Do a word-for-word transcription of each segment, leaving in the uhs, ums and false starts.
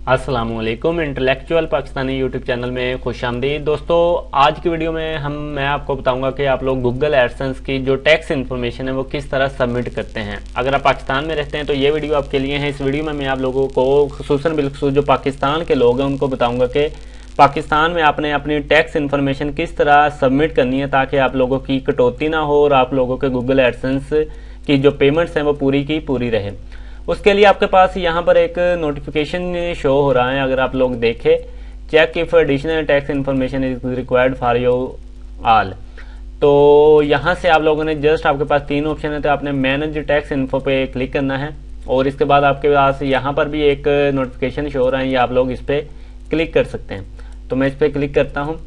अस्सलामुअलैकुम। Intellectual Pakistani YouTube channel में खुशामदीद। दोस्तों, आज की वीडियो में हम मैं आपको बताऊंगा कि आप लोग गूगल एडसेंस की जो टैक्स इन्फॉर्मेशन है वो किस तरह सबमिट करते हैं। अगर आप पाकिस्तान में रहते हैं तो ये वीडियो आपके लिए है। इस वीडियो में मैं आप लोगों को खुसूसन बिलखुसूस जो पाकिस्तान के लोग हैं उनको बताऊंगा कि पाकिस्तान में आपने अपनी टैक्स इन्फॉर्मेशन किस तरह सबमिट करनी है ताकि आप लोगों की कटौती ना हो और आप लोगों के गूगल एडसेंस की जो पेमेंट्स हैं वो पूरी की पूरी रहे। उसके लिए आपके पास यहाँ पर एक नोटिफिकेशन शो हो रहा है। अगर आप लोग देखें, check if additional tax information is required for you all, तो यहाँ से आप लोगों ने जस्ट आपके पास तीन ऑप्शन है, तो आपने मैनेज टैक्स इन्फो पे क्लिक करना है और इसके बाद आपके पास यहाँ पर भी एक नोटिफिकेशन शो हो रहा है, ये आप लोग इस पर क्लिक कर सकते हैं। तो मैं इस पर क्लिक करता हूँ।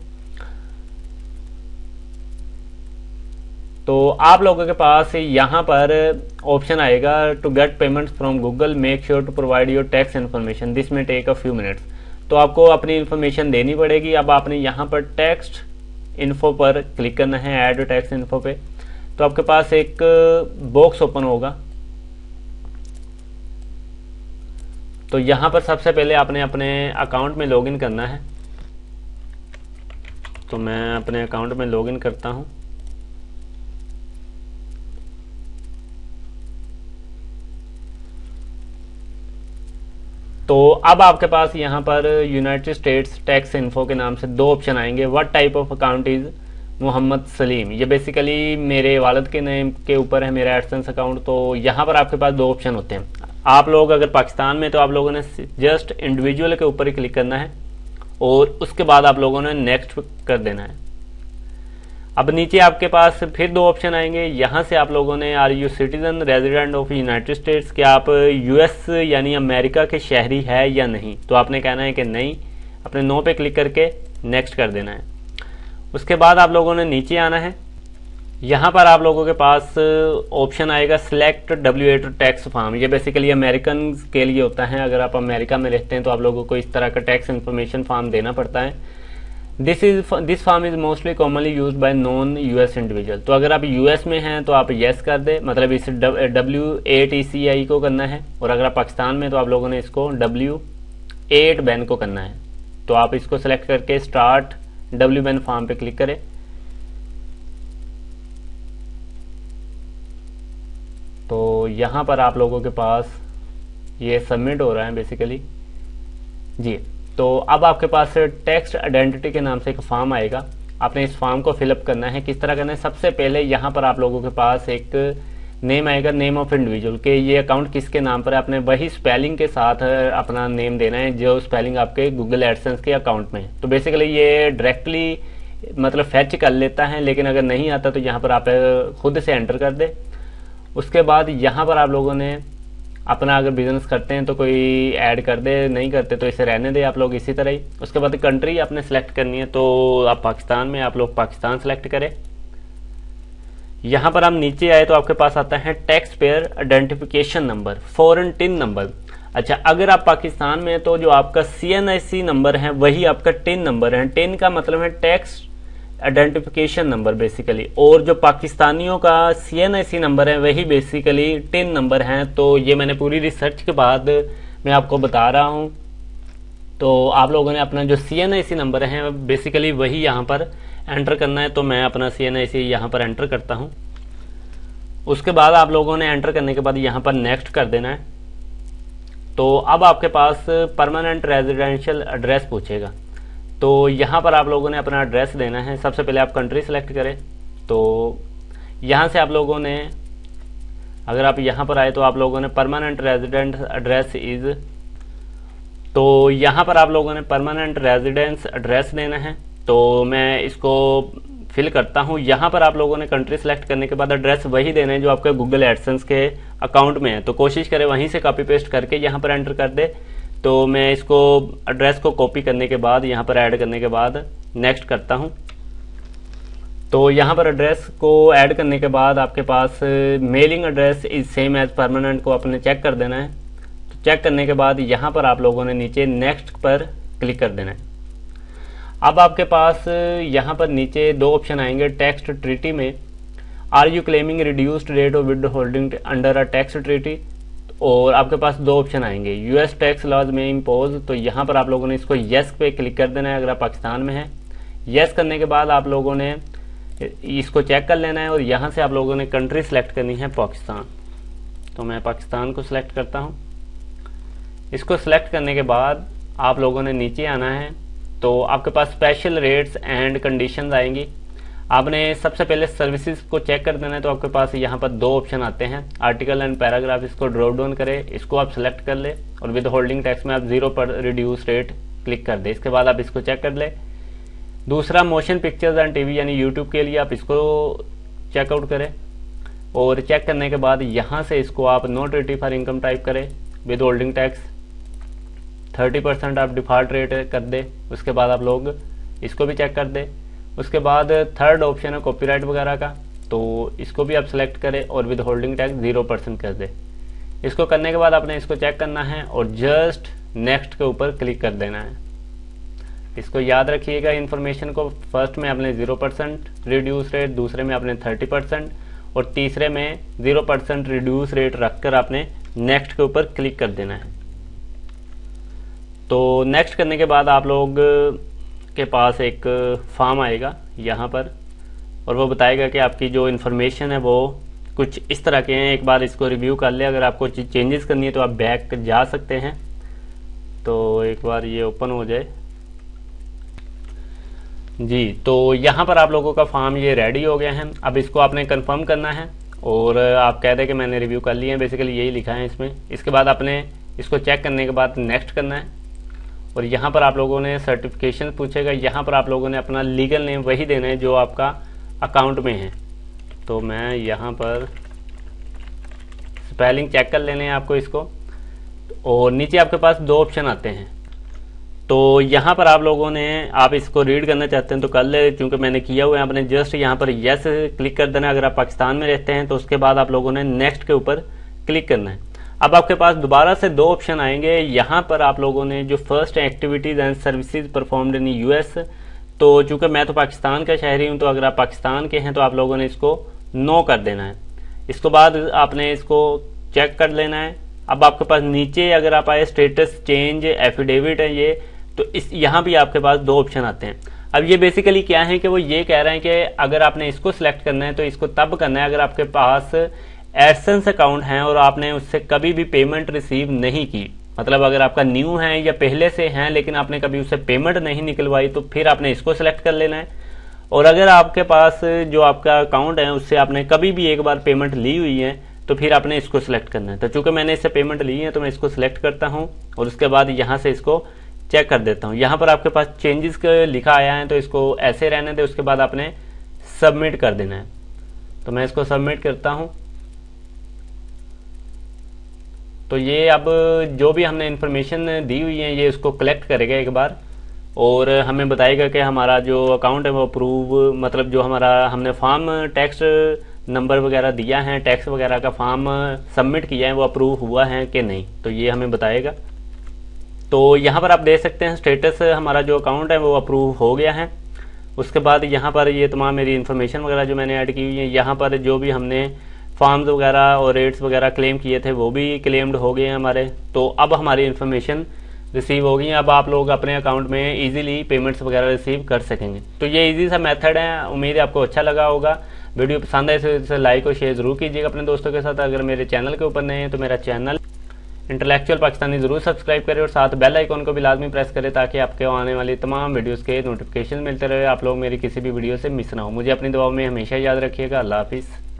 तो आप लोगों के पास यहाँ पर ऑप्शन आएगा to get payments from Google, make sure to provide your tax information, this may take a few minutes. तो आपको अपनी इन्फॉर्मेशन देनी पड़ेगी। अब आपने यहाँ पर टैक्स इन्फो पर क्लिक करना है, ऐड टैक्स इन्फो पे। तो आपके पास एक बॉक्स ओपन होगा। तो यहाँ पर सबसे पहले आपने अपने अकाउंट में लॉगिन करना है। तो मैं अपने अकाउंट में लॉगिन करता हूँ। तो अब आपके पास यहाँ पर यूनाइटेड स्टेट्स टैक्स इन्फो के नाम से दो ऑप्शन आएंगे। What type of account is Mohammad Salim, ये बेसिकली मेरे वालिद के नेम के ऊपर है मेरा एडसेंस अकाउंट। तो यहाँ पर आपके पास दो ऑप्शन होते हैं। आप लोग अगर पाकिस्तान में तो आप लोगों ने जस्ट इंडिविजुअल के ऊपर ही क्लिक करना है और उसके बाद आप लोगों ने नेक्स्ट कर देना है। अब नीचे आपके पास फिर दो ऑप्शन आएंगे। यहाँ से आप लोगों ने are you citizen resident of United States, क्या आप यूएस यानी अमेरिका के शहरी है या नहीं, तो आपने कहना है कि नहीं। अपने नो पे क्लिक करके नेक्स्ट कर देना है। उसके बाद आप लोगों ने नीचे आना है। यहाँ पर आप लोगों के पास ऑप्शन आएगा select W eight tax form, ये बेसिकली अमेरिकन के लिए होता है। अगर आप अमेरिका में रहते हैं तो आप लोगों को इस तरह का टैक्स इन्फॉर्मेशन फॉर्म देना पड़ता है। This is this form is mostly commonly use by non US individual. तो अगर आप यूएस में हैं तो आप येस कर दे, मतलब इस डब्ल्यू एट ई सी आई को करना है। और अगर आप पाकिस्तान में तो आप लोगों ने इसको डब्ल्यू एट बैन को करना है। तो आप इसको सेलेक्ट करके स्टार्ट डब्ल्यू बैन फॉर्म पे क्लिक करें। तो यहाँ पर आप लोगों के पास ये सबमिट हो रहा है बेसिकली जी। तो अब आपके पास टैक्स आइडेंटिटी के नाम से एक फॉर्म आएगा। आपने इस फॉर्म को फिलअप करना है। किस तरह करना है, सबसे पहले यहाँ पर आप लोगों के पास एक नेम आएगा, नेम ऑफ इंडिविजुअल, के ये अकाउंट किसके नाम पर है। आपने वही स्पेलिंग के साथ अपना नेम देना है जो स्पेलिंग आपके गूगल एडसेंस के अकाउंट में है। तो बेसिकली ये डायरेक्टली मतलब फैच कर लेता है, लेकिन अगर नहीं आता तो यहाँ पर आप खुद से एंटर कर दे। उसके बाद यहाँ पर आप लोगों ने अपना अगर बिजनेस करते हैं तो कोई ऐड कर दे, नहीं करते तो इसे रहने दे आप लोग इसी तरह ही। उसके बाद कंट्री आपने सेलेक्ट करनी है, तो आप पाकिस्तान में आप लोग पाकिस्तान सेलेक्ट करें। यहाँ पर आप नीचे आए तो आपके पास आता है tax payer identification number, foreign TIN number. अच्छा, अगर आप पाकिस्तान में तो जो आपका सी एन आई सी नंबर है वही आपका टिन नंबर है। टिन का मतलब है टैक्स आइडेंटिफिकेशन नंबर बेसिकली, और जो पाकिस्तानियों का सी एन आई सी नंबर है वही बेसिकली टिन नंबर है। तो ये मैंने पूरी रिसर्च के बाद मैं आपको बता रहा हूँ। तो आप लोगों ने अपना जो C N I C number है बेसिकली वही यहाँ पर एंटर करना है। तो मैं अपना सी एन आई सी यहाँ पर एंटर करता हूँ। उसके बाद आप लोगों ने एंटर करने के बाद यहाँ पर नेक्स्ट कर देना है। तो अब आपके पास परमानेंट रेजिडेंशियल एड्रेस पूछेगा। तो यहाँ पर आप लोगों ने अपना एड्रेस देना है। सबसे पहले आप कंट्री सेलेक्ट करें। तो यहाँ से आप लोगों ने अगर आप यहाँ पर आए तो आप लोगों ने परमानेंट रेजिडेंट एड्रेस इज, तो यहाँ पर आप लोगों ने परमानेंट रेजिडेंस एड्रेस देना है। तो मैं इसको फिल करता हूँ। यहाँ पर आप लोगों ने कंट्री सेलेक्ट करने के बाद एड्रेस वही देना है जो आपके गूगल एडसेंस के अकाउंट में है। तो कोशिश करें वहीं से कॉपी पेस्ट करके यहाँ पर एंटर कर दे। तो मैं इसको एड्रेस को कॉपी करने के बाद यहाँ पर ऐड करने के बाद नेक्स्ट करता हूँ। तो यहाँ पर एड्रेस को ऐड करने के बाद आपके पास mailing address is same as permanent को आपने चेक कर देना है। तो चेक करने के बाद यहाँ पर आप लोगों ने नीचे नेक्स्ट पर क्लिक कर देना है। अब आपके पास यहाँ पर नीचे दो ऑप्शन आएंगे टैक्स ट्रीटी में। Are you claiming reduced rate of with holding under a tax treaty, और आपके पास दो ऑप्शन आएंगे, यूएस टैक्स लॉज में इम्पोज, तो यहाँ पर आप लोगों ने इसको यस पे क्लिक कर देना है अगर आप पाकिस्तान में हैं। यस करने के बाद आप लोगों ने इसको चेक कर लेना है और यहाँ से आप लोगों ने कंट्री सेलेक्ट करनी है पाकिस्तान। तो मैं पाकिस्तान को सिलेक्ट करता हूँ। इसको सिलेक्ट करने के बाद आप लोगों ने नीचे आना है, तो आपके पास स्पेशल रेट्स एंड कंडीशंस आएंगी। आपने सबसे पहले सर्विसेज को चेक कर देना है, तो आपके पास यहाँ पर दो ऑप्शन आते हैं, आर्टिकल एंड पैराग्राफ। इसको ड्रॉप डाउन करें, इसको आप सिलेक्ट कर ले और विद होल्डिंग टैक्स में आप जीरो पर रिड्यूस रेट क्लिक कर दे। इसके बाद आप इसको चेक कर ले। दूसरा मोशन पिक्चर्स एंड टीवी यानी यूट्यूब के लिए आप इसको चेकआउट करें और चेक करने के बाद यहाँ से इसको आप not ready for income type करें, with holding tax thirty percent आप डिफॉल्ट रेट कर दे। उसके बाद आप लोग इसको भी चेक कर दे। उसके बाद थर्ड ऑप्शन है कॉपीराइट वगैरह का, तो इसको भी आप सिलेक्ट करें और with holding tax zero percent कर दे। इसको करने के बाद आपने इसको चेक करना है और जस्ट नेक्स्ट के ऊपर क्लिक कर देना है। इसको याद रखिएगा इन्फॉर्मेशन को, फर्स्ट में आपने जीरो परसेंट रिड्यूस रेट, दूसरे में आपने थर्टी परसेंट और तीसरे में जीरो परसेंट रिड्यूस रेट रखकर आपने नेक्स्ट के ऊपर क्लिक कर देना है। तो नेक्स्ट करने के बाद आप लोग के पास एक फॉर्म आएगा यहाँ पर और वो बताएगा कि आपकी जो इन्फॉर्मेशन है वो कुछ इस तरह के हैं। एक बार इसको रिव्यू कर ले, अगर आपको चेंजेस करनी है तो आप बैक जा सकते हैं। तो एक बार ये ओपन हो जाए जी, तो यहाँ पर आप लोगों का फॉर्म ये रेडी हो गया है। अब इसको आपने कंफर्म करना है और आप कह दें कि मैंने रिव्यू कर लिया है, बेसिकली यही लिखा है इसमें। इसके बाद आपने इसको चेक करने के बाद नेक्स्ट करना है और यहाँ पर आप लोगों ने सर्टिफिकेशन पूछेगा, यहाँ पर आप लोगों ने अपना लीगल नेम वही देना है जो आपका अकाउंट में है। तो मैं यहाँ पर स्पेलिंग चेक कर लेने हैं आपको इसको, और नीचे आपके पास दो ऑप्शन आते हैं। तो यहाँ पर आप लोगों ने, आप इसको रीड करना चाहते हैं तो कर ले, चूंकि मैंने किया हुआ है। आपने जस्ट यहाँ पर यस क्लिक कर देना अगर आप पाकिस्तान में रहते हैं, तो उसके बाद आप लोगों ने नेक्स्ट के ऊपर क्लिक करना है। अब आपके पास दोबारा से दो ऑप्शन आएंगे। यहाँ पर आप लोगों ने जो first activities and services performed in US, तो चूंकि मैं तो पाकिस्तान का शहरी हूं, तो अगर आप पाकिस्तान के हैं तो आप लोगों ने इसको नो कर देना है। इसके बाद आपने इसको चेक कर लेना है। अब आपके पास नीचे अगर आप आए स्टेटस चेंज एफिडेविट है ये, तो इस यहाँ भी आपके पास दो ऑप्शन आते हैं। अब ये बेसिकली क्या है कि वो ये कह रहे हैं कि अगर आपने इसको सिलेक्ट करना है तो इसको तब करना है अगर आपके पास एडसेंस अकाउंट है और आपने उससे कभी भी पेमेंट रिसीव नहीं की। मतलब अगर आपका न्यू है या पहले से है लेकिन आपने कभी उससे पेमेंट नहीं निकलवाई, तो फिर आपने इसको सिलेक्ट कर लेना है। और अगर आपके पास जो आपका अकाउंट है उससे आपने कभी भी एक बार पेमेंट ली हुई है, तो फिर आपने इसको सिलेक्ट करना है। तो चूंकि मैंने इससे पेमेंट ली है तो मैं इसको सिलेक्ट करता हूँ और उसके बाद यहाँ से इसको चेक कर देता हूँ। यहाँ पर आपके पास चेंजेस लिखा आया है, तो इसको ऐसे रहने दे। उसके बाद आपने सबमिट कर देना है। तो मैं इसको सबमिट करता हूँ। तो ये अब जो भी हमने इन्फॉर्मेशन दी हुई है ये उसको कलेक्ट करेगा एक बार और हमें बताएगा कि हमारा जो अकाउंट है वो अप्रूव, मतलब जो हमारा हमने फॉर्म टैक्स नंबर वगैरह दिया है, टैक्स वगैरह का फॉर्म सबमिट किया है, वो अप्रूव हुआ है कि नहीं, तो ये हमें बताएगा। तो यहाँ पर आप देख सकते हैं स्टेटस हमारा जो अकाउंट है वो अप्रूव हो गया है। उसके बाद यहाँ पर ये तमाम मेरी इन्फॉर्मेशन वगैरह जो मैंने ऐड की हुई है, यहाँ पर जो भी हमने फॉर्म्स वगैरह और रेट्स वगैरह क्लेम किए थे वो भी क्लेम्ड हो गए हैं हमारे। तो अब हमारी इन्फॉर्मेशन रिसीव होगी। अब आप लोग अपने अकाउंट में इजीली पेमेंट्स वगैरह रिसीव कर सकेंगे। तो ये इजी सा मेथड है। उम्मीद है आपको अच्छा लगा होगा। वीडियो पसंद है तो इसे लाइक और शेयर जरूर कीजिएगा अपने दोस्तों के साथ। अगर मेरे चैनल के ऊपर नए हैं तो मेरा चैनल इंटेलेक्चुअल पाकिस्तानी जरूर सब्सक्राइब करें और साथ बेल आइकॉन को भी लाजमी प्रेस करें ताकि आपके आने वाली तमाम वीडियोस के नोटिफिकेशन मिलते रहे, आप लोग मेरी किसी भी वीडियो से मिस ना हो। मुझे अपनी दुआओं में हमेशा याद रखिएगा। अल्लाह हाफिज़।